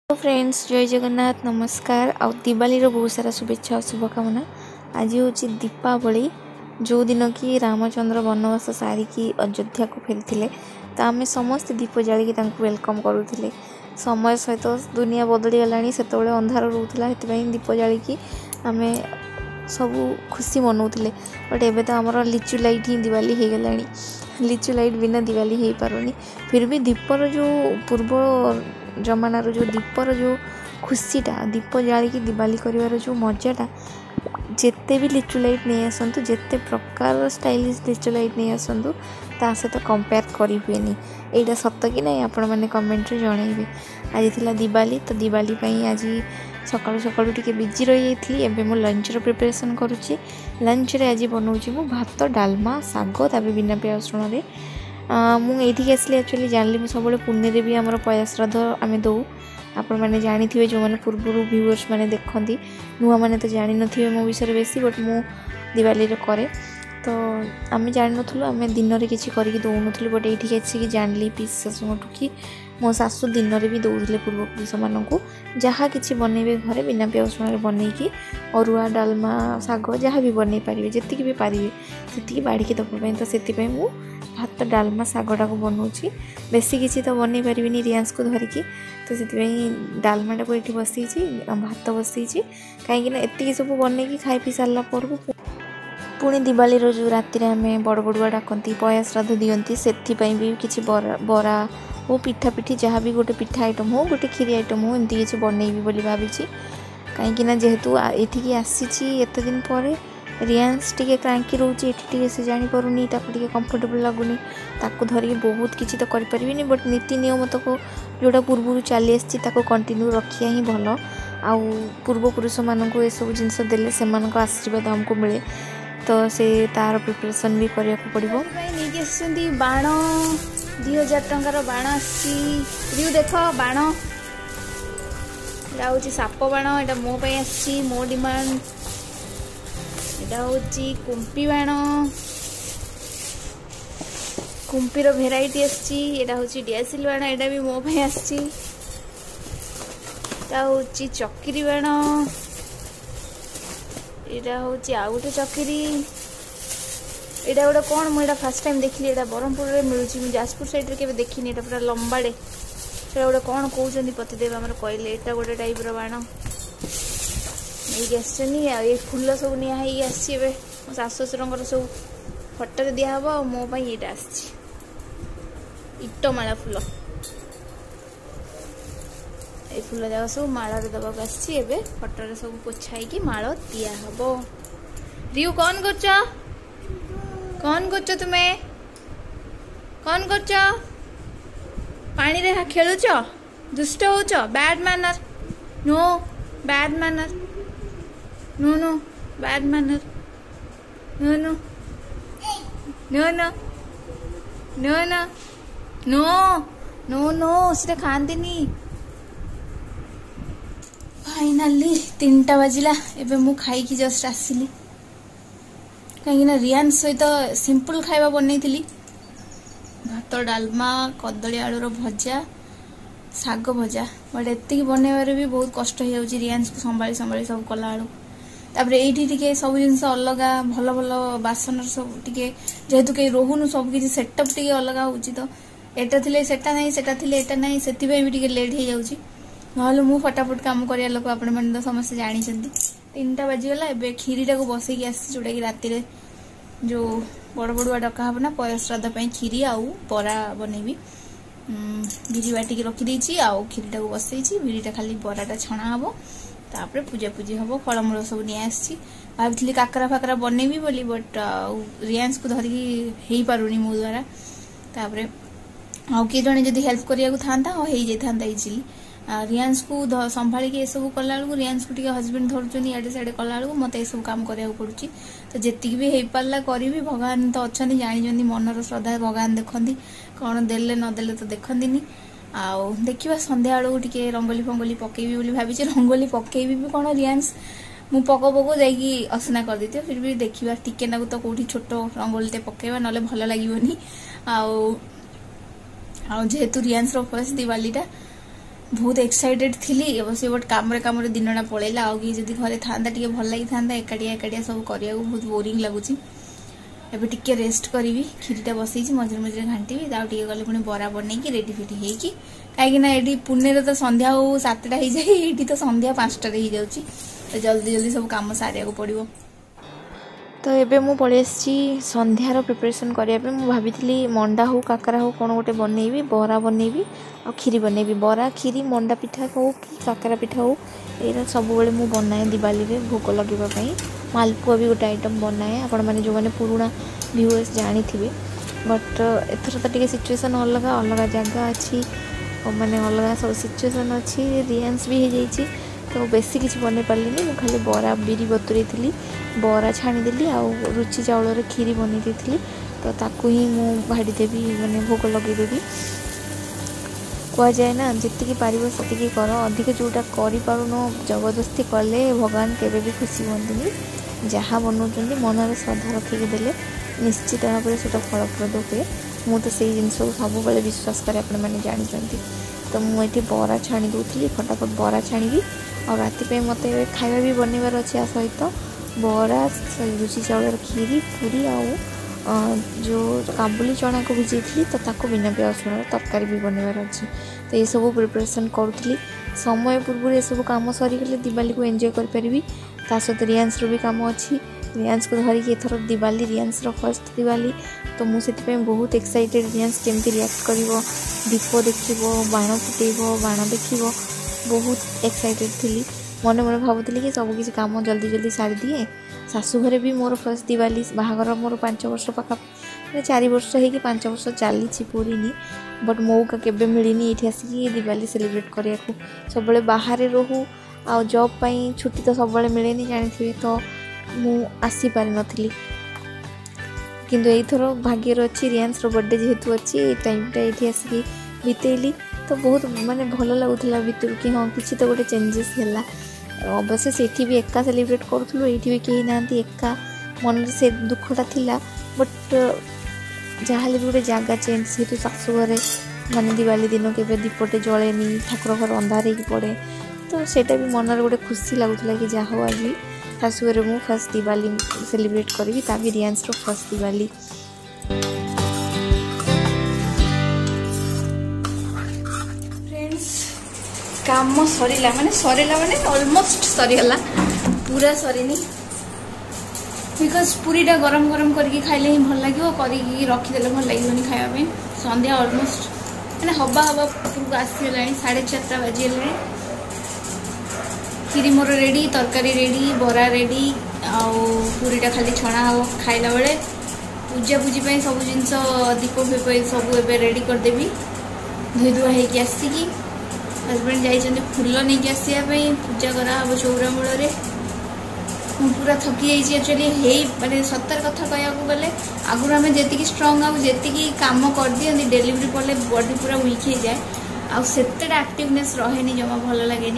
Hello friends, जय जगन्नाथ, नमस्कार। आ दिवाली बहुत सारा शुभेच्छा और शुभकामना। आज हूँ दीपावली, जो दिन कि रामचंद्र वनवास सारिकी अयोध्या को फेरी तो आम समस्त दीप जालिकी वेलकम करूँ। समय सहित दुनिया बदली गलानी, से अंधार रोला, दीप जालिकी आम सब खुशी मनाऊे। बट एबे तो आमर लिचु लाइट ही दिवाली हो गला। लिचु लाइट बिना दिवाली हो पारुनी। फिर भी दीपर जो पूर्व जमानार जो दीपर जो खुशीटा, दीप जालिकी दिवाली कर जो मजाटा, जिते भी लिचु लाइट नहीं आसतु, जिते प्रकार स्टाइलिश लिचु लाइट नहीं आसतु, ता सहित कंपेयर करी हुएनी। एटा सत कि नहीं आपण मैंने कमेंट रे जनइबे। आज थिला दिवाली, तो दिवाली पई आज सकाळु सकाळु टिके बिजी रही जाइए। एबे मो लंच रो प्रिपरेशन करुच्ची। लंच रे आज बनाऊँगी मु भात, डालमा, साग, तापर बिना प्याज रसुण रे। मुझे आसली एक्चुअली जानली मुझे सब पुणे भी आम पया श्राद्ध आम दौ। आपण मैंने जानी थे जो मैंने पूर्व व्यूअर्स मैंने देखती, नुआ मैंने तो जानी थे मो विषय बेसी, बट मु दिवाली करे तो आम जान नु आम दिन में किसी करके दौन, बट ये आसिक जानली पीस शाशुठू कि मो शाशु दिन में भी दौले पूर्वपुरुष मानू जहाँ कि बनइबे घरे बिना प्याज रसुण बनईकि अरुआ, डालमा, साग जहाँ भी बनई पारे, जी भी पारे से बाड़िकी देवाई। तो से भात, डालमा, सागटा को बनाऊँगी। बेसी किसी तो बनई पारिनी रियांस को धरिकी, तो से डालमाटा को ये बसई, भात बसई, कहीं एति सब बनई खाई पी सारा पर पुणी दिवाली जो राति आम बड़ बड़ुआ डाकती, पया श्राद्ध दियंती, से भी किसी बरा हो, पिठा पिठी जहाँ भी गोटे पिठा आइटम हो, गोटे खीरी आइटम हो, एमती किसी बनईबी बोली भावी। कहीं जेहेतु ये आसी एत दिन पर रियांस टिके क्रांकी रोचे, ये से जानीपारूनी, कंफर्टेबल लगुनि, ताको धरिकी बहुत किसी तो करें। बट नीति नियम तक जोड़ा पूर्व चली आसी कंटिन्यू रखिया ही भल। आउ पूर्वपुरुष मानक ये सब जिनस देले से आशीर्वाद हमको मिले, तो से तार प्रिपरेशन भी करने को पड़ो। बाण 2000 टंकार बाण आसी देख, बाण हूँ साप बाण, यहाँ मो आसी मो डिमांड। यहाँ हूँ कुंपी बाण, कुंपीर भेराइटी आसी। यहाँ हूँ डियासिल बाण, यहाँ भी मो आसी। हूँ चक्री बाण, यहाँ हूँ आउ गोटे चक्री। यहाँ गोटे कौन मुझे फास्ट टाइम देखली, यहाँ ब्रह्मपुर में मिलूँ, जाजपुर साइड के देखनी। यहाँ पूरा लंबाड़े से गोटे कौन कहते पतिदेव आम कहले, यहाँ गोटे टाइप बाण ये फूल सब निहाई आसी। मो शाशु शशुर सब फटो दिहब, मो ये इटमाला फूल, ये फूल जाक सब माल दबाक आसी। फटो सब पोछाई माल दिहब। रियू कौन कर तुम्हें कौन कर पानी रे खेलुच, दुष्ट होच, bad manner, no bad manner, no no bad manner, no no no no no no no no no से खाती। फाइनाली 3टा बाजिला, एबे मु खाई की जस्ट आसिली। कहीं रियान सहित सिंपल खाଇବା बनई, भात, डालमा, कदली आलूर भजा, साग भजा। बट एति बनइबार भी बहुत कष्ट हो जाऊँ रियान्स को संभाली संभाली सब कला आलू। तापर ये सब जिन अलग भल भल बासन सब टे जेहेतु कहीं रोहन सब किसी सेटअप टे अलग हो, तो एटा थिले सेटा नहीं, सेटा थिले एटा नहीं, से भी लेट हो जाऊँ। ना मु फटाफट काम करिया लोक आपण मैंने तो समस्त जानी। 3टा बाजिगला, एबे खीरीटा को बसई आसी, जोटा कि राति जो बड़ बड़ुआ डका हम ना पया श्राद्ध खीरी आउ बरा बनईबी। बिरी बाटिक रखी आउ खीरीटा को बसई, बिरीटा खाली बराटा छणा हम, तापर पूजा पूजी हम। फलमूल सब नहीं आसी, भाभी काकरा फाकरा बनईबी बोली, बट रियांस को धरिकी हो पारुनी मो द्वारा। तापर आउ किए जड़े जदि हेल्प करिया को थांता हो जाता इजिली। रियांस को संभाली ये सब कला रियांस को हजबैंड धरुचुन इे साइड कला मत ये सब काम करा पड़ी। तो जी भी हो पारा करी, भगवान तो अच्छा जानी मनर श्रद्धा भगवान देखती, कौन देले नदेले तो देखती। आउ देखा संध्या बेलू टे रंगोली फंगोली पकेबी भाई, रंगोली पकेबी भी कौन रियांस मु पको पको जाकि असना कर देती। फिर भी देखा टिके ना तो कौटी छोट रंगोली पकेबा ना भल लगे। जेहेतु रियांस फर्स्ट दिवालीटा बहुत एक्साइटेड थी अवश्य बट काम दिनटा पलैला आउ कि जब घरे था भल लगी था एकाटिया सब करने बहुत बोरिंग लगुच एबे टिके रेस्ट करी खीरीटा बसई मझे मझे घाटी टे गले पुणी बरा बनई रेडी फेडी होगी कहीं पुणे तो संध्या 7टा हो जाए ये तो संध्या 5टा हो जाऊँगी तो जल्दी जल्दी सब कम सारे पड़ो। तो एबे मु पड़े संध्यार प्रिपरेशन करने मु भाभी मंडा हो काकरा हो कौन गोटे बनईबी बरा बनईबी आ खीरी बनईबी बरा खीरी मंडा पिठा हो कि काकरा पिठा हो ये सब बड़े मु बनाए दिवाली रे भोग लगेवाई मालपुआ भी गोटे आइटम बनाए आपण मैंने जो मैंने पुराना व्यूअर्स जानी थे बट एथर तो टे सिचुएसन अलग अलग जगह अच्छी माने अलग सब सिचुएसन अच्छी रियान्स भी हो जाइए तो बेसी किसी बन पार्ली मुझे खाली बरा बिरी बतुरी थी बरा छाणीदेली आउ रुचि चाउल खीरी बन थी तो ताकू ही मु भाड़ी देवी माने भोग लगेदेवी कहुए ना जी पार से कर अधिक जोटा करूँ जबरदस्ती कले भगवान केवे भी खुशी हमें जहाँ बनाऊँ मनर श्रद्धा रखिक देले निश्चित भाव में से फलप्रद हुए मुझे से जिनस सब विश्वास करें आपण मैंने जानते तो मुझे बरा छाणी दूसरी फटाफट बरा छाणी और राति मत खाଇବା भी बनवार अच्छे सहित बरा रुचि चाउल खीरी पूरी आउ जो काबुली चना को भिजई थी तो ताको बिना प्याज रसुण तरकारी भी बनवार अच्छे तो ये सब प्रिपरेशन करूँ समय पूर्व ये सब कम सरीगले दिवाली को एंजॉय करी सहित रियान्स भी कम अच्छी रियान्स को धरिकी एथर दिवाली रियान्स फर्स्ट दिवाली तो मुझे बहुत एक्साइटेड रियान्स केमती रिएक्ट कर दीप देख बाण फुटेब बाण देख बहुत एक्साइटेड थी मन मन भावुली कि सब किसी काम जल्दी जल्दी सारी दिए शाशु घरे भी मोर फर्स्ट दिवाली बाहागर मोर 5 वर्ष पाखा 4 वर्ष हो 5 वर्ष चली पूरीनी बट मौका केबे मिलनी ये आसिक दिवाली सेलिब्रेट करने को सब बाहर रहू आ जॉब पाई छुट्टी तो सब मिले जानी तो मु आसी पारि नथिली किंतु एथर भाग्यर अच्छी रियान्स बर्थडे जेहेतु अच्छी ये टाइमटा ये आसिक बीतेली तो बहुत माने भल लगुला भीतर कि हाँ किसी तो गोटे चेंजेस है अवश्य से भी एका सेलिब्रेट करूँ ये भी कहीं ना एका मन से दुखटा थिला बट जहाँ भी गोटे जगह चेंज से शाशु घरे माने दिवाली दिन के दीपटे जलेनी ठाकुर घर अंधार हो पड़े तो सेटा भी मनर गोटे खुशी लगुला कि जहाँ हो आज शाशु घरे मु फर्स्ट दिवाली सेलिब्रेट करी ता भी रियान्स फर्स्ट दिवाली। काम सरीला माने ऑलमोस्ट सरीगला पूरा सरीनी बिकज पूरीटा गरम गरम करके खाइले ही भल लगे करके रखीदे भल लगे खायापी संध्या ऑलमोस्ट मैंने हवा हवा उपरको आसीगला 4:30 बाजीगला खीरी मोर रेडी तरकारी रेडी बरा रेडी आउ पूरीटा खाली छणा हो खाइला बेले पूजा पूजी सब जिनस दीप फेप सब एबे रेडी करदेवी धोई धुआ होगी आसिकी हजबैंड जाइए फूल नहीं आसापी पूजा कराब चौरा मूल पूरा थकी जाइए एक्चुअली माने सतर कथा कह गले आगुरी आम जी स्ट्रंग आती कम कर दिखती डेलीवरी पड़े बॉडी पूरा वीक हो जाए आतेटा एक्टिवनेस रहे जमा भल लगे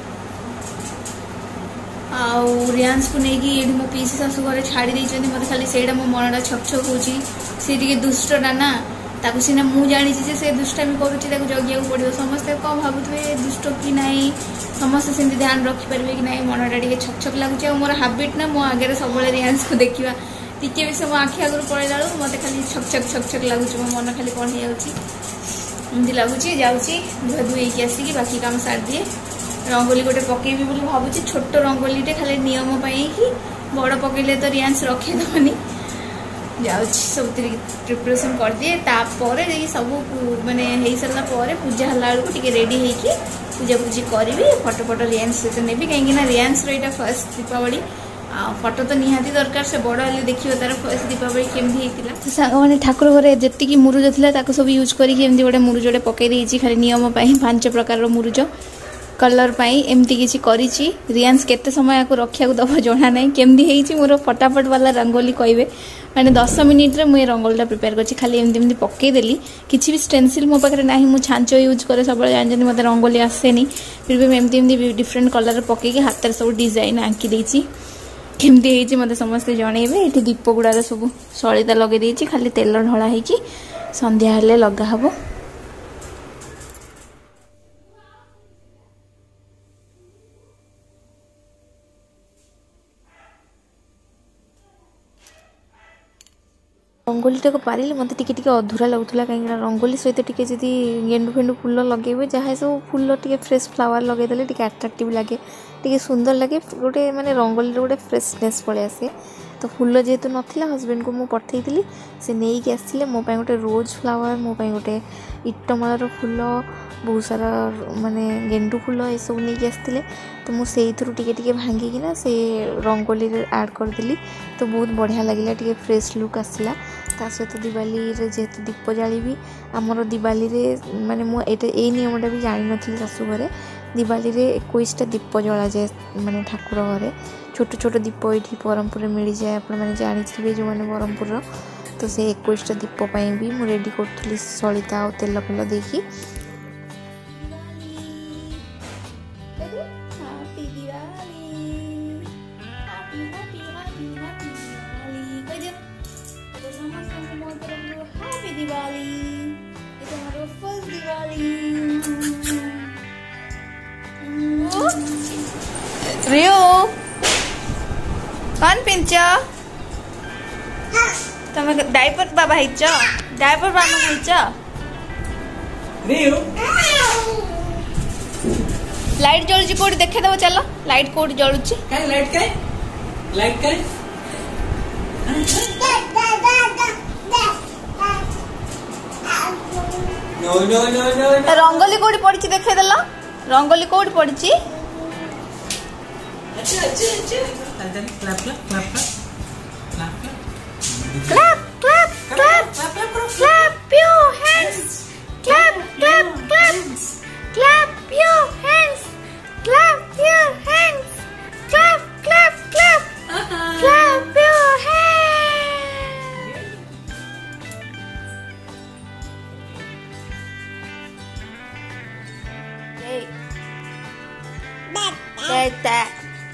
रियान्स को लेकिन मो पीसी शाशु घर छाड़ी मत खाली से मो मनटा छक छक हो सी दुष्टा ना ताकू सीना मु जानी से दुष्टामी करुच्ची जगिया पड़ो समस्ते कौन भावुए दुष्ट कि ना समस्ते सेमती ध्यान रखिपारे कि ना मनटा टे छक छक लगुच मोर हाबिट ना मो आगे सब रियान्स को देखा टी भी से मो आखि आगे पड़ेला मत खाली छक छक लगुच मो मन खाली कौन होमती लगुच जाऊँगी धुआ धुई आसिक बाकी काम सार दिए रंगोली गोटे पकेबी बोली भावुची छोट रंगोलीटे खाली नियम कि बड़ पकेले तो रियान्स रखेदबनी जाऊँ सब प्रिपरेशन कर दिए तापर सब माने हो सारा पूजा हला बेलू रेडी होगी पूजा पूजी करी फटो फटो रियान्स सहित नेबी कहीं रियान्स रहा फर्स्ट दीपावली फटो तो निहाती दरकार से बड़ हेल्ले देखिए तार फर्स्ट दीपावली केमती होता सांग मैंने ठाकुर घरे जी मुरुज था सब यूज करके गोटे मुरुजटे पकई देती खाली नियम 5 प्रकार मुरुज कलर पाई एमती किसी करी रियान्स केते समय आपको रखा दबा जना ना केमती मोर फटाफट वाला रंगोली कहे मैंने 10 मिनिट रे मुझे रंगोलीटा प्रिपेयर कर खाली एमती पकईदेली किसी भी स्टेनसिल मो पाखे ना मुझे छांच यूज करे सब जानते मत रंगोली आसेनी फिर भी एमती डिफरेंट कलर पकईकि हाथ सब डिजाइन आंकी देती केमती मत समस्ते जनइबे ये दीप गुड़ार सब सलिता लगे देती खाली तेल ढला हो संध्या हेले लगा हबो रंगोलीटा को पारे मत टे अधूरा लगुला कहीं रंगोली सहित टे जी गेंडू फेंडू फुल लगे जहाँ सब फुल टे फ्रेश फ्लावर लगेदेले टे आट्राक्टिव लगे टे सुंदर लगे गोटे माने रंगोली गोटे फ्रेशनेस पड़े आसे। तो फुल जेहेतु नाला हजबैंड को मुझे पठेली से नहीं कि आसते मो गोटे रोज फ्लावर मो गोटे इटमालर फुल बहुत सारा माने गेंडू फुल ये सब नहीं आसते। तो मुझे टे भांगिकिना से रंगोली ऐड करदेली तो बहुत बढ़िया लगे टे फ्रेश लुक आसला। ता सहित दिवाली जेहेतु दीप जाली भी आमर दिवाली माने मुझे ये नियमटा भी जानी नी शाशु घरे दिवाली रे 21टा दीप जला जाए माने ठाकुर घरे छोट छोट दीप ये ब्रह्मपुर मिल जाए आप जानी जो मैंने ब्रह्मपुर तो से 21टा दीप भी मुझे रेडी करी सलिता और तेल फेल देकी रियो कौन पिंच तुम डायपर बाबा हिच डायपर बाबा हिच रियो लाइट जलुची कोठी देखे दबो चलो लाइट कोठी जलुची काय लाइट काय no no no no rangoli कोठी पड़ची देखे देला रंगोली कोठी पड़ची अच्छा अच्छा अच्छा clap clap clap clap clap clap your hands clap clap clap clap your hands clap your hands clap clap clap clap your hands that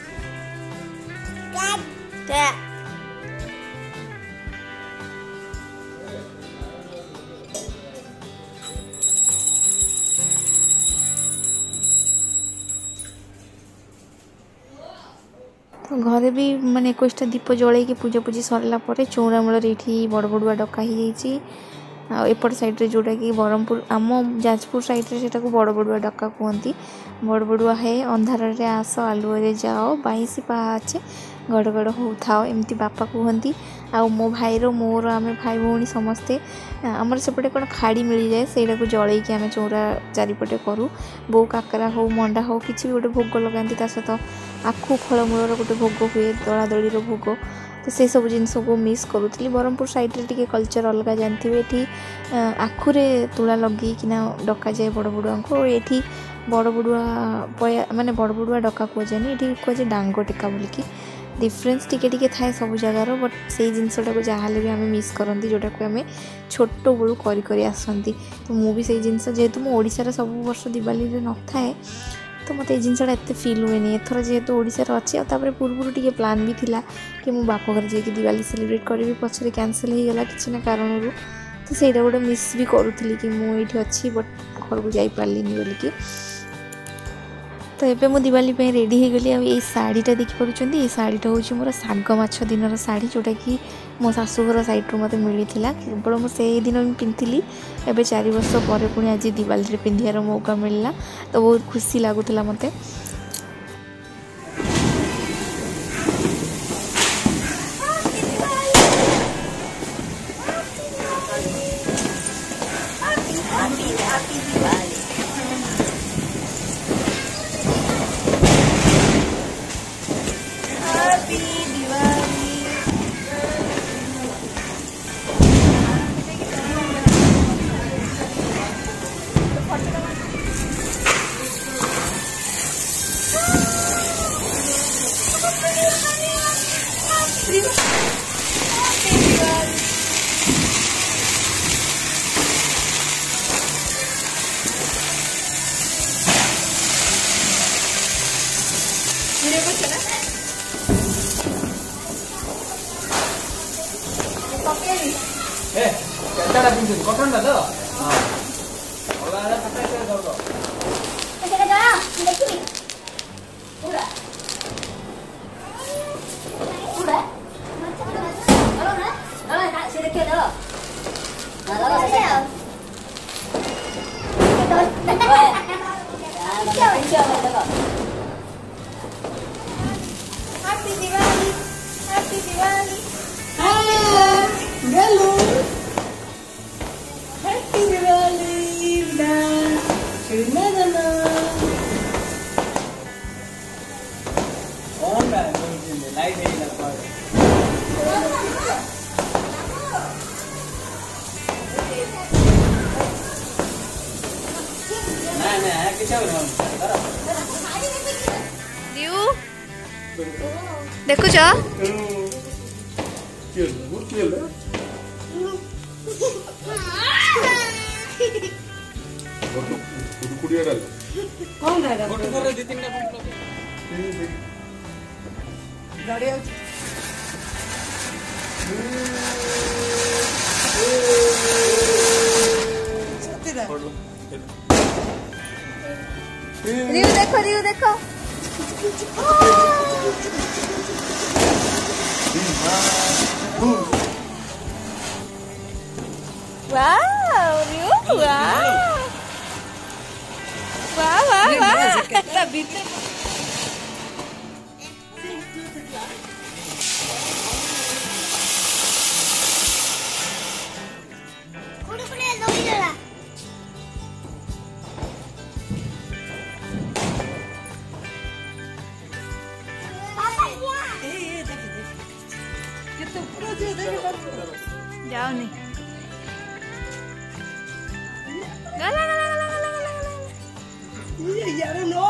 तो घरे भी माने 21टा दीप जल के पूजा पूजी सरला चौरा मूल ये बड़ बड़ुआ डका ही एपट साइड जोटा कि ब्रह्मपुर आम जाजपुर साइड से बड़ बड़ुआ डका कहती बड़ बड़ुआ है अंधार रे आस आलुए जाओ 22 पाचे गड़गड़ हो थाओ एमती बापा कहती आ मो भाईर मोर आम भाई भौणी समस्ते आमर सेपटे कौन खाड़ी मिल जाए से जल आम चौरा चारिपटे करूँ बो काकरा हो मंडा हो कि गोटे भोग लगाती सहित आखु फलमूलर गोटे भोग हुए दला दलीर भोग तो से सब जिन को मिस करूली ब्रह्मपुर साइड रे टिके कल्चर अलग जानते ये आखुरे तुला लगे कि डका जाए बड़ बड़ुआ को ये बड़ बड़ुआ पया माने बड़ बड़ुआ डका कहुए ये कहुए डांग टेका बोलिकी डिफरेन्स टिके थाए सब जगार बट से जिनटा को जहाँ भी आम मिस करती जोटा को आम छोट बड़ू करी आसती तो मुझे से जिन जेहेतु मो ओडिशार सब वर्ष दिवाली न थाए तो मत जिनसा एत फिल हुए एथर जेहेतु ओडिशार अच्छी और पूर्व टे प्लान भी थिला कि मो बाप घर जाकि दिवाली सेलिब्रेट करी पछरे कैंसल हो गला किसी ना कारण तो सहीटा गोटे मिस भी करूली कि मुझे अच्छी बट घर को जापारे बोलिकी तो ये मो दिवाली रेडी हो गली आ शाढ़ीटा देखिपुर ये शाढ़ीटा हूँ मोर साग माछ दिन शाढ़ी जोटा कि मो शाशुघर सैड्रु मत मिलता केवल मुझे दिन पिंधि एवं 4 वर्ष पर पुणी आज दिवाली पिंधार मौका मिलला तो बहुत खुशी लगुला मत। देखुच रियू देखो वाओ रियू वाओ वाह वाह वाह जाओ नहीं गला गला गला गला गला यार नो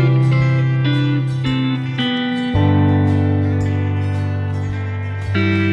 नो